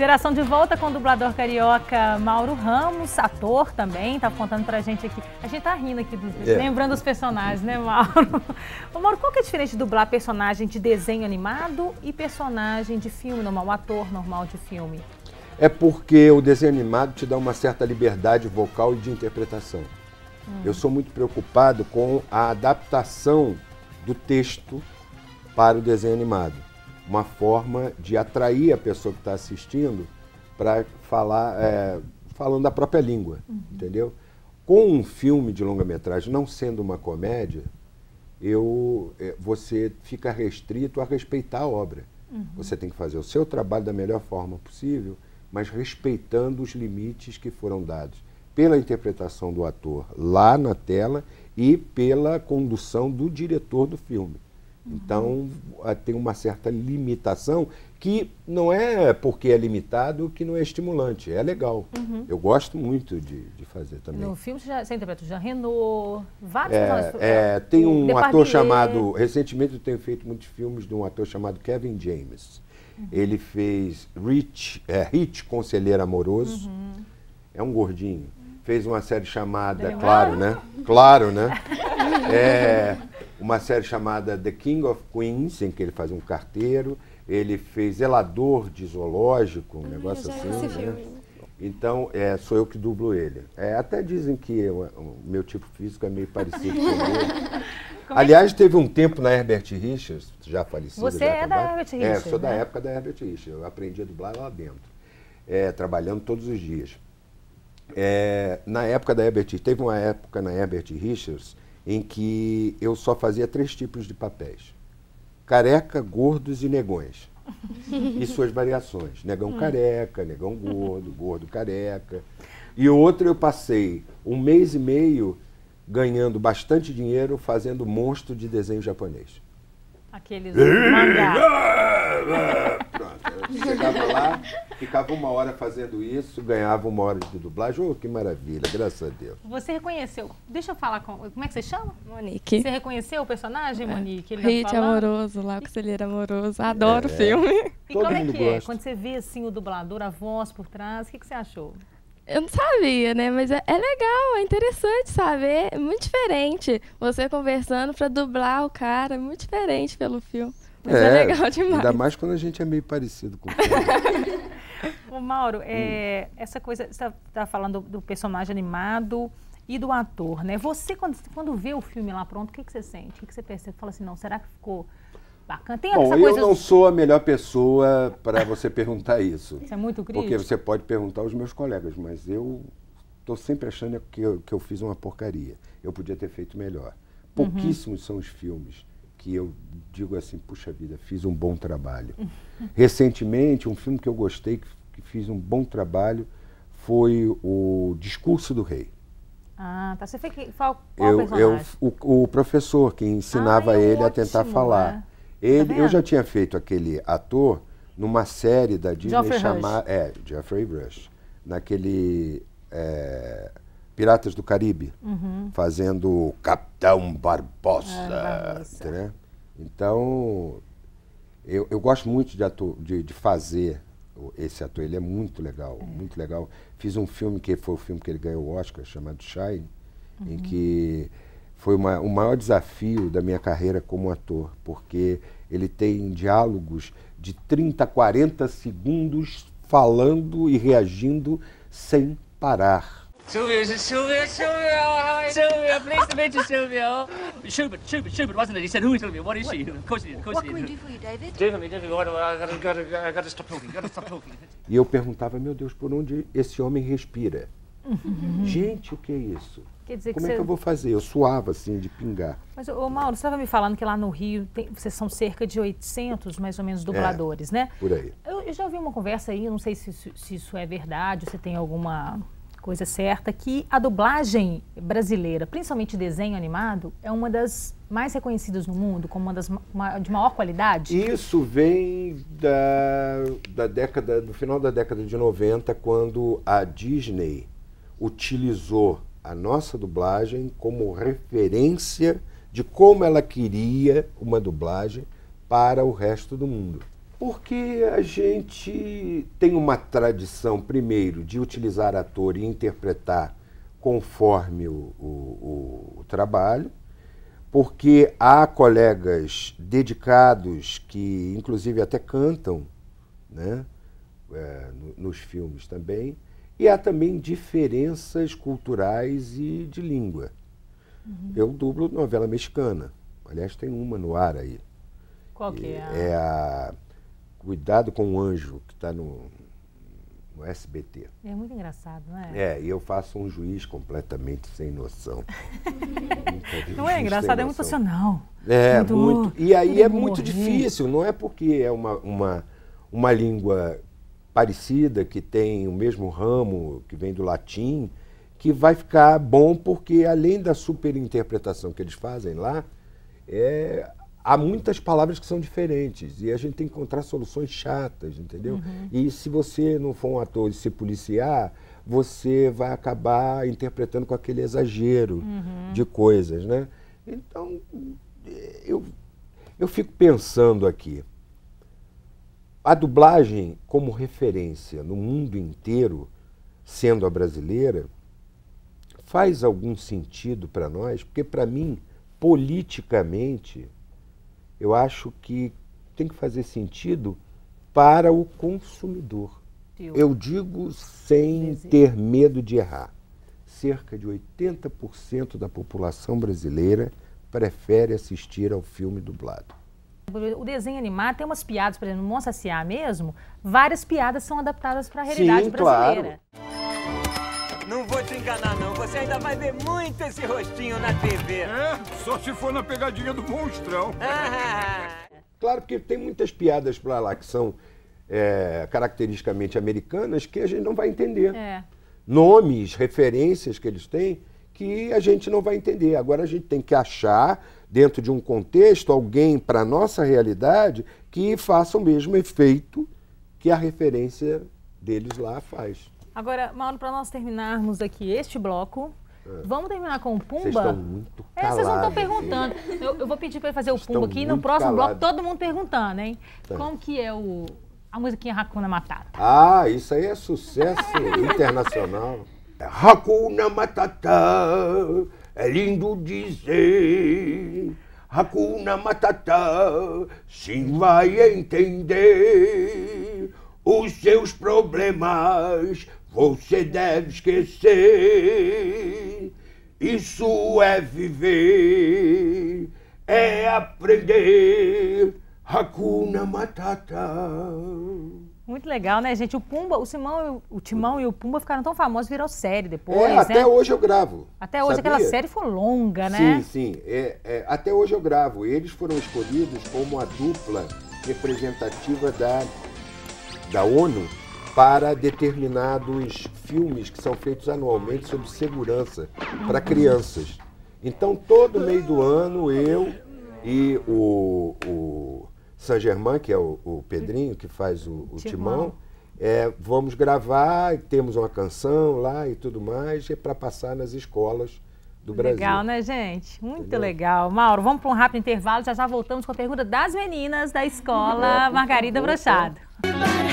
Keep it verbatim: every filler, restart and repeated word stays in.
Geração de volta com o dublador carioca Mauro Ramos, ator também, tá contando pra gente aqui. A gente tá rindo aqui, dos, é. lembrando os personagens, né, Mauro? Ô, Mauro, qual que é a diferença de dublar personagem de desenho animado e personagem de filme normal, ator normal de filme? É porque o desenho animado te dá uma certa liberdade vocal e de interpretação. Hum. Eu sou muito preocupado com a adaptação do texto para o desenho animado. Uma forma de atrair a pessoa que está assistindo para falar, é, falando da própria língua, uhum. entendeu? Com um filme de longa-metragem, não sendo uma comédia, eu, você fica restrito a respeitar a obra. Uhum. Você tem que fazer o seu trabalho da melhor forma possível, mas respeitando os limites que foram dados pela interpretação do ator lá na tela e pela condução do diretor do filme. Então, tem uma certa limitação que não é porque é limitado que não é estimulante, é legal. Uhum. Eu gosto muito de, de fazer também. No filme você, já, você interpreta o Jean Reno, vários é, personagens. É, tem um ator chamado, recentemente eu tenho feito muitos filmes de um ator chamado Kevin James. Uhum. Ele fez Rich, é, Rich Conselheiro Amoroso, uhum. é um gordinho. Fez uma série chamada, Deu claro, mal. né? Claro, né? É, uma série chamada The King of Queens, em que ele faz um carteiro. Ele fez zelador de zoológico, um ah, negócio assim. Né? Então, é, sou eu que dublo ele. É, até dizem que eu, o meu tipo físico é meio parecido com ele. Aliás, teve um tempo na Herbert Richards, já falecido. Você já é da Herbert Richards, É, sou né? da época da Herbert Richards. Eu aprendi a dublar lá dentro, é, trabalhando todos os dias. É, na época da Herbert, teve uma época na Herbert Richards em que eu só fazia três tipos de papéis: careca, gordos e negões. E suas variações: negão hum. careca, negão gordo, gordo careca. E outra eu passei um mês e meio ganhando bastante dinheiro fazendo monstro de desenho japonês. Aqueles mangá. Pronto, eu chegava lá, ficava uma hora fazendo isso, ganhava uma hora de dublagem. Oh, que maravilha, graças a Deus. Você reconheceu, deixa eu falar, com, como é que você chama? Monique. Você reconheceu o personagem, Monique? Ele Hit amoroso, lá o Conselheiro Amoroso, adoro é. o filme. E Todo como é que gosta. é? Quando você vê assim o dublador, a voz por trás, o que, que você achou? Eu não sabia, né? Mas é, é legal, é interessante saber, é muito diferente. Você conversando pra dublar o cara, é muito diferente pelo filme. Mas é, é legal demais. Ainda mais quando a gente é meio parecido com o filme. Ô, Mauro, é, hum. essa coisa, você está tá falando do, do personagem animado e do ator, né? Você, quando, quando vê o filme lá pronto, o que, que você sente? O que, que você percebe? Fala assim, não, será que ficou bacana? Tem Bom, essa eu coisa... não sou a melhor pessoa para você perguntar isso. Isso é muito crítico. Porque você pode perguntar aos meus colegas, mas eu estou sempre achando que eu, que eu fiz uma porcaria. Eu podia ter feito melhor. Pouquíssimos uhum. são os filmes que eu digo assim, puxa vida, fiz um bom trabalho. Recentemente, um filme que eu gostei, que, que fiz um bom trabalho, foi o Discurso do Rei. Ah, tá. Você fez que, qual, qual eu, personagem? Eu, o, o professor que ensinava ah, é ele ótimo, a tentar falar. É. Ele, tá eu já tinha feito aquele ator numa série da Disney chamada... É, Geoffrey Rush. Naquele... É, Piratas do Caribe, uhum. fazendo o Capitão Barbosa. Ah, né? Então, eu, eu gosto muito de, ator, de, de fazer esse ator. Ele é muito legal, é. muito legal. Fiz um filme que foi o filme que ele ganhou o Oscar, chamado Shine, uhum. em que foi uma, o maior desafio da minha carreira como ator, porque ele tem diálogos de trinta, quarenta segundos falando e reagindo sem parar. Sylvia, Sylvia, Sylvia, Sylvia, pleased to meet you, Sylvia. Schubert, Schubert, Schubert, wasn't it? He said, who is Sylvia? What is she? Of course he did, of course he did. What can we do for you, David? Do for me, do for me. I gotta, gotta, gotta, gotta stop talking, gotta stop talking. E eu perguntava, meu Deus, por onde esse homem respira? Uhum. Gente, o que é isso? Quer dizer Como que é você... que eu vou fazer? Eu suava, assim, de pingar. Mas, ô, Mauro, você estava me falando que lá no Rio, tem, vocês são cerca de oitocentos, mais ou menos, dubladores, é, né? Por aí. Eu, eu já ouvi uma conversa aí, não sei se, se isso é verdade, se tem alguma coisa certa, que a dublagem brasileira, principalmente desenho animado, é uma das mais reconhecidas no mundo, como uma das uma, de maior qualidade? Isso vem da, da década, do final da década de noventa, quando a Disney utilizou a nossa dublagem como referência de como ela queria uma dublagem para o resto do mundo. Porque a gente tem uma tradição, primeiro, de utilizar ator e interpretar conforme o, o, o trabalho, porque há colegas dedicados que, inclusive, até cantam, né, é, no, nos filmes também, e há também diferenças culturais e de língua. Uhum. Eu dublo novela mexicana, aliás, tem uma no ar aí. Qual que é? É a Cuidado com o Anjo, que está no, no S B T. É muito engraçado, não é? É, e eu faço um juiz completamente sem noção. Não é engraçado, é muito emocional. É, muito. muito e aí é muito morrer. difícil, não é porque é uma, uma, uma língua parecida, que tem o mesmo ramo, que vem do latim, que vai ficar bom, porque além da superinterpretação que eles fazem lá, é... há muitas palavras que são diferentes e a gente tem que encontrar soluções chatas, entendeu? Uhum. E se você não for um ator e se policiar, você vai acabar interpretando com aquele exagero uhum. de coisas, né? Então, eu, eu fico pensando aqui, a dublagem como referência no mundo inteiro, sendo a brasileira, faz algum sentido para nós? Porque, para mim, politicamente, eu acho que tem que fazer sentido para o consumidor. Eu digo sem ter medo de errar. Cerca de oitenta por cento da população brasileira prefere assistir ao filme dublado. O desenho animado tem umas piadas, por exemplo, no Monstro S A mesmo, várias piadas são adaptadas para a realidade Sim, brasileira. Claro. Não vou te enganar, não. Você ainda vai ver muito esse rostinho na T V. É, só se for na pegadinha do monstrão. Claro, porque tem muitas piadas pra lá que são é, caracteristicamente americanas que a gente não vai entender. É. Nomes, referências que eles têm que a gente não vai entender. Agora a gente tem que achar, dentro de um contexto, alguém para a nossa realidade que faça o mesmo efeito que a referência deles lá faz. Agora, Mauro, para nós terminarmos aqui este bloco, é. vamos terminar com o Pumba? Vocês estão muito calados. É, vocês não estão perguntando. Eu, eu vou pedir para ele fazer o Pumba aqui e no próximo calados. bloco todo mundo perguntando, hein? Tá. Como que é o, a musiquinha Hakuna Matata? Ah, isso aí é sucesso internacional. Hakuna Matata, é lindo dizer. Hakuna Matata, sim vai entender. Os seus problemas você deve esquecer. Isso é viver, é aprender. Hakuna Matata. Muito legal, né, gente? O Pumba, o, Simão, o Timão e o Pumba ficaram tão famosos, virou série depois, é, né? Até hoje eu gravo. Até hoje sabia? Aquela série foi longa, né? Sim, sim. É, é, até hoje eu gravo. Eles foram escolhidos como a dupla representativa da, da ONU para determinados filmes que são feitos anualmente sobre segurança para crianças. Então, todo meio do ano, eu e o, o Saint-Germain, que é o, o Pedrinho, que faz o, o Timão, é, vamos gravar, temos uma canção lá e tudo mais, é para passar nas escolas do Brasil. Legal, né, gente? Muito Entendeu? legal. Mauro, vamos para um rápido intervalo, já já voltamos com a pergunta das meninas da escola é, Margarida Brochado.